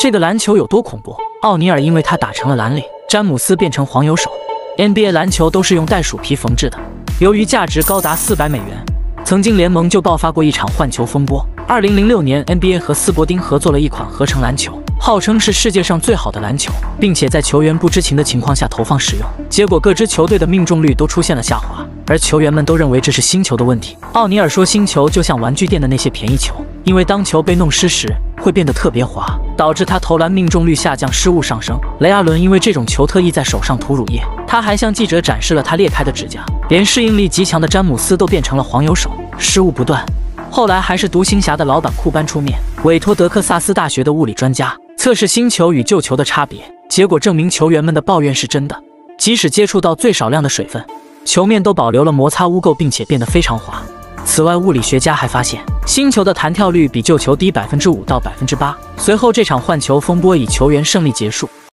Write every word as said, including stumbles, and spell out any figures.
这个篮球有多恐怖？奥尼尔因为他打成了蓝领，詹姆斯变成黄油手。N B A 篮球都是用袋鼠皮缝制的，由于价值高达四百美元，曾经联盟就爆发过一场换球风波。二零零六年 ，N B A 和斯伯丁合作了一款合成篮球，号称是世界上最好的篮球，并且在球员不知情的情况下投放使用，结果各支球队的命中率都出现了下滑，而球员们都认为这是星球的问题。奥尼尔说，星球就像玩具店的那些便宜球，因为当球被弄湿时会变得特别滑，导致他投篮命中率下降，失误上升。雷阿伦因为这种球特意在手上涂乳液，他还向记者展示了他裂开的指甲。连适应力极强的詹姆斯都变成了黄油手，失误不断。后来还是独行侠的老板库班出面，委托德克萨斯大学的物理专家测试新球与旧球的差别，结果证明球员们的抱怨是真的。即使接触到最少量的水分，球面都保留了摩擦污垢，并且变得非常滑。此外，物理学家还发现，新球的弹跳率比旧球低百分之五到百分之八。随后，这场换球风波以球员胜利结束。